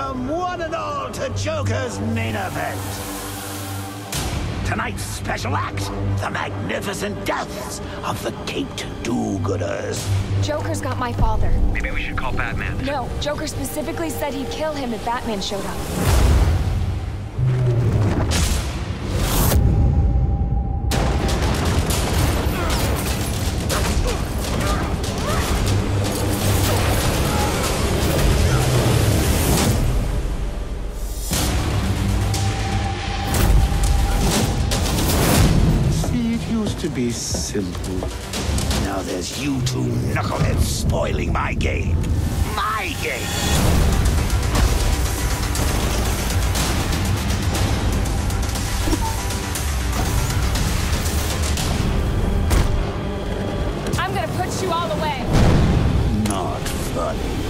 Welcome, one and all, to Joker's main event. Tonight's special act, the magnificent deaths of the caped do-gooders. Joker's got my father. Maybe we should call Batman. No, Joker specifically said he'd kill him if Batman showed up. To be simple. Now there's you two knuckleheads spoiling my game. My game! I'm gonna put you all away. Not funny.